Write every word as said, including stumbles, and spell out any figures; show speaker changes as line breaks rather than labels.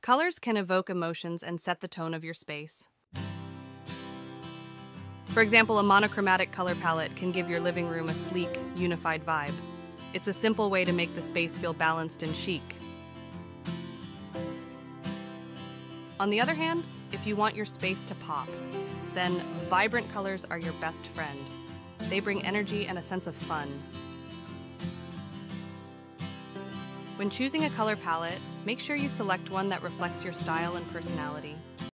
Colors can evoke emotions and set the tone of your space. For example, a monochromatic color palette can give your living room a sleek, unified vibe. It's a simple way to make the space feel balanced and chic. On the other hand, if you want your space to pop, then vibrant colors are your best friend. They bring energy and a sense of fun. When choosing a color palette, make sure you select one that reflects your style and personality.